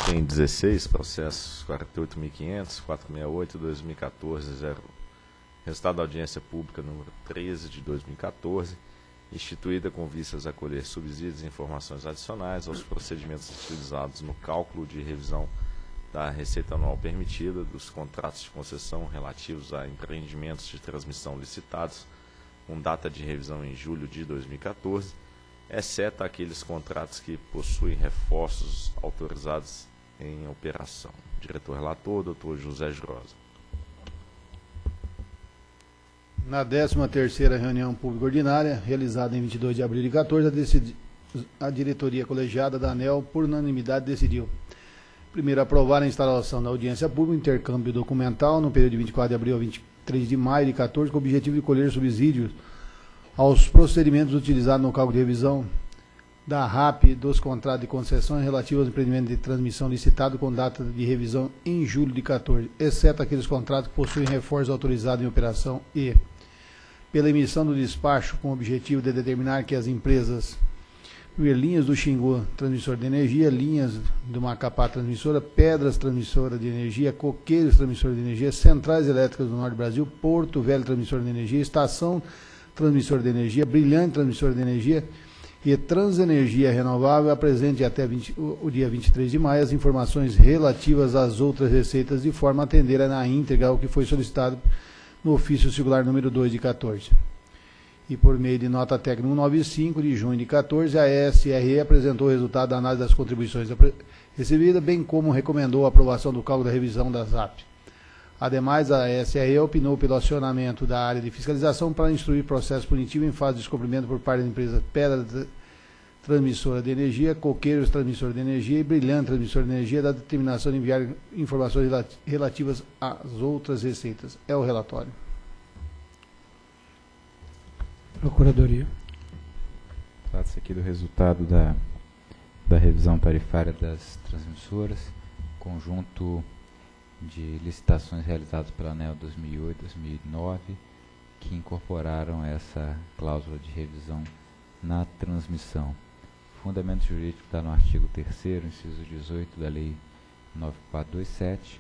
tem 16 processos, 48.500, 468, 2014, 0. Resultado da audiência pública número 13 de 2014, instituída com vistas a colher subsídios e informações adicionais aos procedimentos utilizados no cálculo de revisão da receita anual permitida dos contratos de concessão relativos a empreendimentos de transmissão licitados com data de revisão em julho de 2014, exceto aqueles contratos que possuem reforços autorizados em operação. Diretor relator, Dr. José Grosa. Na 13ª reunião pública ordinária, realizada em 22 de abril de 2014, a diretoria colegiada da ANEEL, por unanimidade, decidiu: primeiro, aprovar a instalação da audiência pública, intercâmbio documental, no período de 24 de abril a 23 de maio de 2014, com o objetivo de colher subsídios aos procedimentos utilizados no cálculo de revisão da RAP dos contratos de concessão relativos aos empreendimentos de transmissão licitado com data de revisão em julho de 2014, exceto aqueles contratos que possuem reforço autorizado em operação e, pela emissão do despacho com o objetivo de determinar que as empresas linhas do Xingu, transmissor de energia, linhas do Macapá, transmissora, Pedras, transmissora de energia, Coqueiros, transmissor de energia, Centrais Elétricas do Norte do Brasil, Porto Velho, transmissor de energia, Estação, transmissor de energia, Brilhante, transmissor de energia e Transenergia Renovável, apresente até o dia 23 de maio as informações relativas às outras receitas, de forma a atender na íntegra ao que foi solicitado no ofício circular número 2 de 14. E por meio de nota técnica 195 de junho de 14, a SRE apresentou o resultado da análise das contribuições recebidas, bem como recomendou a aprovação do cálculo da revisão das RAP. Ademais, a SRE opinou pelo acionamento da área de fiscalização para instruir processo punitivo em fase de descumprimento por parte da empresa Pedra Transmissora de Energia, Coqueiros Transmissor de Energia e Brilhante Transmissor de Energia, da determinação de enviar informações relativas às outras receitas. É o relatório. Procuradoria. Trata-se aqui do resultado da revisão tarifária das transmissoras, conjunto de licitações realizadas pela ANEEL 2008 e 2009, que incorporaram essa cláusula de revisão na transmissão. O fundamento jurídico está no artigo 3º, inciso 18 da Lei 9427,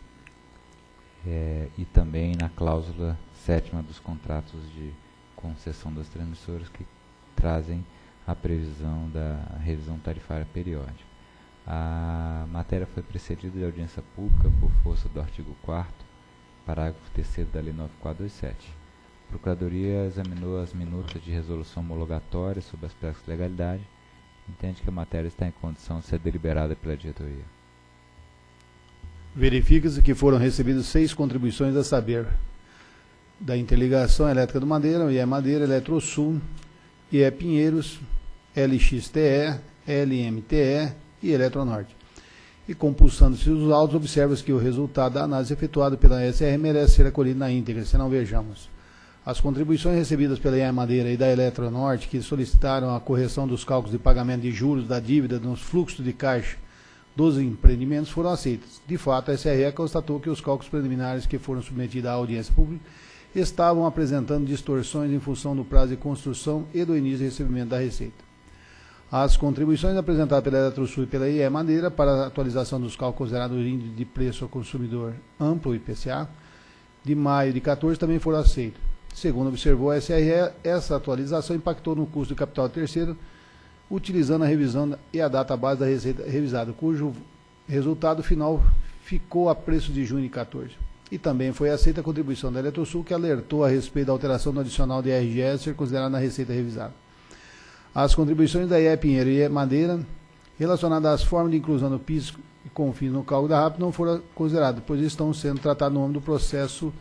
e também na cláusula 7ª dos contratos de concessão das transmissoras, que trazem a previsão da revisão tarifária periódica. A matéria foi precedida de audiência pública por força do artigo 4º, parágrafo 3º da Lei 9427. A Procuradoria examinou as minutas de resolução homologatória sobre aspectos de legalidade, entende que a matéria está em condição de ser deliberada pela diretoria. Verifica-se que foram recebidas 6 contribuições, a saber: da Interligação Elétrica do Madeira, IE Madeira, Eletrosul, IE Pinheiros, LXTE, LMTE e Eletronorte. E compulsando-se os autos, observa-se que o resultado da análise efetuada pela SR merece ser acolhido na íntegra, senão vejamos. As contribuições recebidas pela IE Madeira e da Eletronorte, que solicitaram a correção dos cálculos de pagamento de juros da dívida nos fluxos de caixa dos empreendimentos, foram aceitas. De fato, a SRE constatou que os cálculos preliminares que foram submetidos à audiência pública estavam apresentando distorções em função do prazo de construção e do início de recebimento da receita. As contribuições apresentadas pela Eletrosul e pela IE Madeira para a atualização dos cálculos considerados do índice de preço ao consumidor amplo, IPCA, de maio de 14 também foram aceitas. Segundo observou a SRE, essa atualização impactou no custo de capital terceiro, utilizando a revisão e a data base da receita revisada, cujo resultado final ficou a preço de junho de 14. E também foi aceita a contribuição da Eletrosul, que alertou a respeito da alteração do adicional de RGS ser considerada na receita revisada. As contribuições da IE Pinheiro e IE Madeira, relacionadas às formas de inclusão do PIS e CONFINS no cálculo da RAP, não foram consideradas, pois estão sendo tratadas no âmbito do processo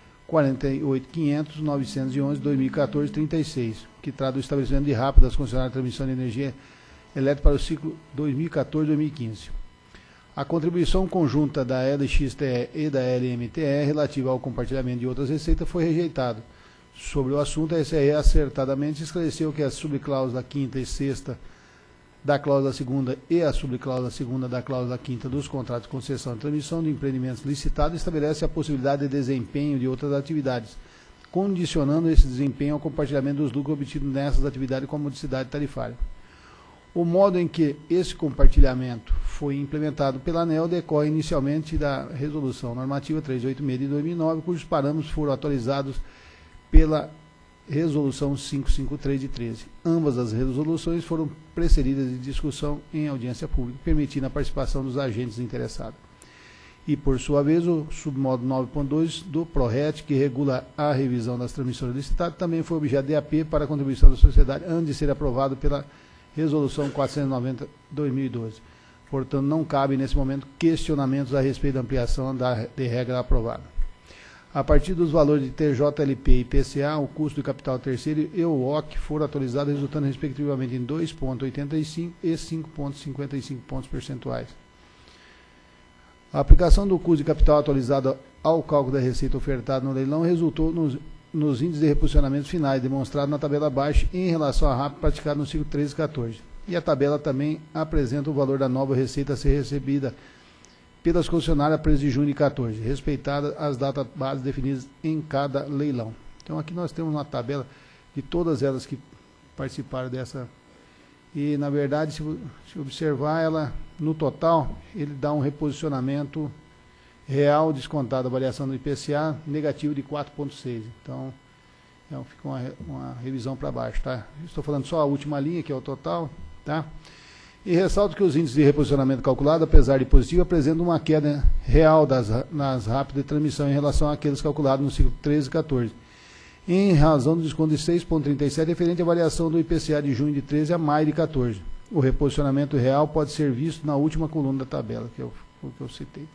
48.500.911/2014-36, que trata do estabelecimento de RAP das concessionárias de transmissão de energia elétrica para o ciclo 2014-2015. A contribuição conjunta da LXTE e da LMTE relativa ao compartilhamento de outras receitas foi rejeitada. Sobre o assunto, a SRE acertadamente esclareceu que a subcláusula 5ª e 6ª da cláusula 2ª e a subcláusula 2ª da cláusula 5ª dos contratos de concessão e transmissão de empreendimentos licitados estabelece a possibilidade de desempenho de outras atividades, condicionando esse desempenho ao compartilhamento dos lucros obtidos nessas atividades com a modicidade tarifária. O modo em que esse compartilhamento foi implementado pela ANEEL decorre inicialmente da Resolução Normativa 386 de 2009, cujos parâmetros foram atualizados pela Resolução 553 de 13. Ambas as resoluções foram precedidas de discussão em audiência pública, permitindo a participação dos agentes interessados. E, por sua vez, o submodo 9.2 do PRORET, que regula a revisão das transmissoras licitadas, também foi objeto de AP para a contribuição da sociedade antes de ser aprovado pela Resolução 490 de 2012. Portanto, não cabe, nesse momento, questionamentos a respeito da ampliação de regra aprovada. A partir dos valores de TJLP e IPCA, o custo de capital terceiro e o OC foram atualizados, resultando, respectivamente, em 2,85 e 5,55 pontos percentuais. A aplicação do custo de capital atualizado ao cálculo da receita ofertada no leilão resultou nos índices de reposicionamento finais, demonstrado na tabela abaixo em relação à RAP praticada no ciclo 13 e 14. E a tabela também apresenta o valor da nova receita a ser recebida pelas concessionárias a preço de junho de 14, respeitadas as datas base definidas em cada leilão. Então aqui nós temos uma tabela de todas elas que participaram dessa. E na verdade, se observar ela no total, ele dá um reposicionamento real descontado a variação do IPCA negativo de 4,6. Então fica uma revisão para baixo, tá? Estou falando só a última linha, que é o total, tá? E ressalto que os índices de reposicionamento calculado, apesar de positivo, apresentam uma queda real nas rápidas de transmissão em relação àqueles calculados no ciclo 13 e 14, em razão do desconto de 6,37 referente à variação do IPCA de junho de 13 a maio de 14. O reposicionamento real pode ser visto na última coluna da tabela, que é o que eu citei.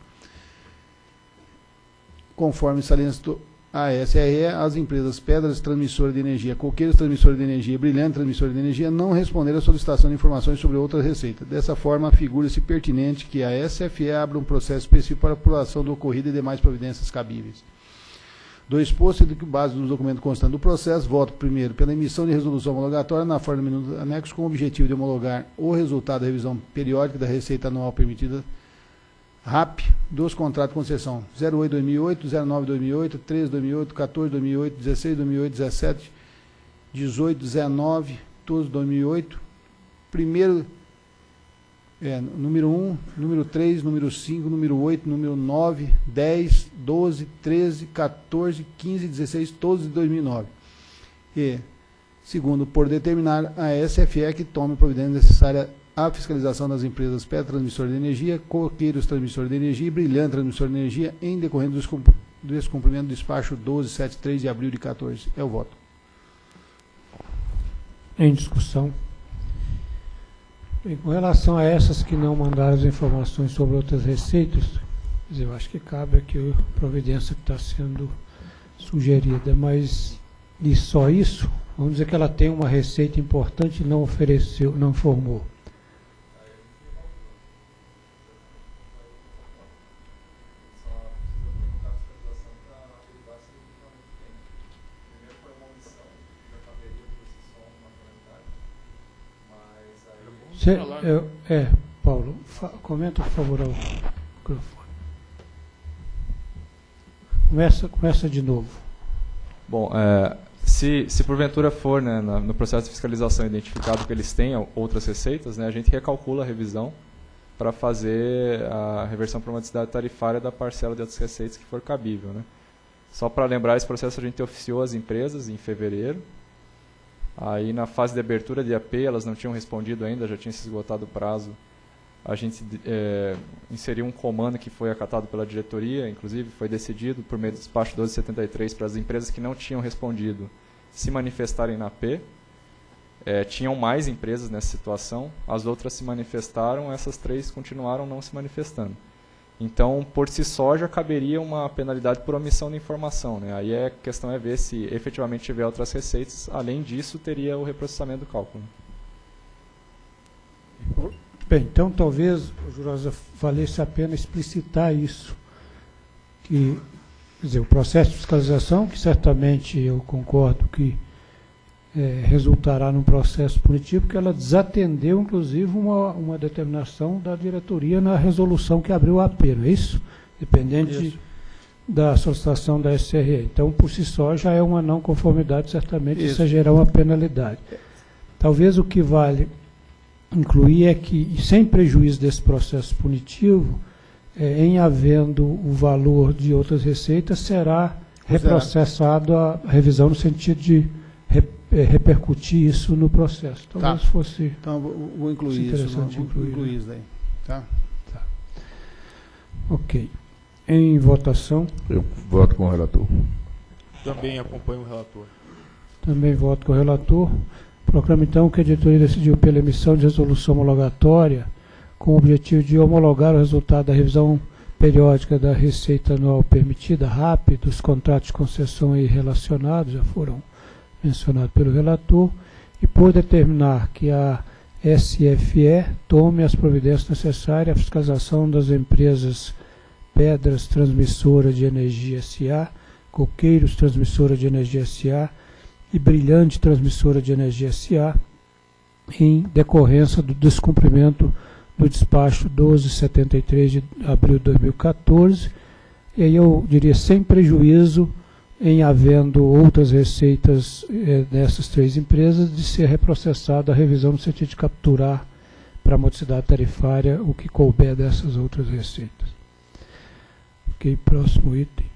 Conforme salientou a SRE, as empresas Pedras Transmissora de Energia, Coqueiros Transmissora de Energia e Brilhante Transmissora de Energia não responderam à solicitação de informações sobre outras receitas. Dessa forma, figura-se pertinente que a SFE abra um processo específico para a apuração do ocorrido e demais providências cabíveis. Do exposto, e que base dos documentos constantes do processo, voto primeiro pela emissão de resolução homologatória na forma do minuto anexo com o objetivo de homologar o resultado da revisão periódica da receita anual permitida RAP dos contratos de concessão 08-2008, 09-2008, 13-2008, 14-2008, 16-2008, 17, 18, 19, todos 2008. Primeiro, número 1, número 3, número 5, número 8, número 9, 10, 12, 13, 14, 15, 16, todos de 2009. E, segundo, por determinar a SFE que tome providência necessária à fiscalização das empresas Pedra Transmissora de Energia, Coqueiros Transmissora de Energia e Brilhante Transmissora de Energia em decorrência do descumprimento do despacho 1273 de abril de 14. É o voto. Em discussão. Bem, com relação a essas que não mandaram as informações sobre outras receitas, eu acho que cabe aqui a providência que está sendo sugerida, mas e só isso, vamos dizer que ela tem uma receita importante e não ofereceu, não informou. Paulo, comenta, por favor, ao microfone. Começa de novo. Bom, se porventura for, né, no processo de fiscalização identificado que eles tenham outras receitas, né, a gente recalcula a revisão para fazer a reversão para uma cidade tarifária da parcela de outras receitas que for cabível, né. Só para lembrar, esse processo a gente oficiou as empresas em fevereiro. Aí, na fase de abertura de AP, elas não tinham respondido ainda, já tinha se esgotado o prazo. A gente inseriu um comando que foi acatado pela diretoria, inclusive foi decidido por meio do despacho 1273 para as empresas que não tinham respondido se manifestarem na AP. Tinham mais empresas nessa situação, as outras se manifestaram, essas 3 continuaram não se manifestando. Então, por si só, já caberia uma penalidade por omissão de informação, né? Aí a questão é ver se efetivamente tiver outras receitas. Além disso, teria o reprocessamento do cálculo. Bem, então talvez, Jurosa, valesse a pena explicitar isso. Que, quer dizer, o processo de fiscalização, que certamente eu concordo que resultará num processo punitivo, porque ela desatendeu, inclusive, uma determinação da diretoria na resolução que abriu o AP, não é isso? Dependente da solicitação da SRE. Então, por si só, já é uma não conformidade, certamente isso gerar uma penalidade. Talvez o que vale incluir é que, sem prejuízo desse processo punitivo, em havendo o valor de outras receitas, será reprocessado a revisão no sentido de repercutir isso no processo. Talvez fosse. Então, vou incluir isso. Vou incluir isso daí. Tá? Tá. Ok. Em votação. Eu voto com o relator. Também acompanho o relator. Também voto com o relator. Proclamo, então, que a diretoria decidiu pela emissão de resolução homologatória com o objetivo de homologar o resultado da revisão periódica da receita anual permitida, RAP, dos contratos de concessão aí relacionados, já foram mencionados pelo relator, e por determinar que a SFE tome as providências necessárias à fiscalização das empresas Pedras Transmissora de Energia S.A., Coqueiros Transmissora de Energia S.A. e Brilhante Transmissora de Energia S.A., em decorrência do descumprimento do despacho 1273 de abril de 2014, e aí eu diria sem prejuízo, em havendo outras receitas dessas três empresas, de ser reprocessada a revisão no sentido de capturar para a modicidade tarifária o que couber dessas outras receitas. Ok, próximo item.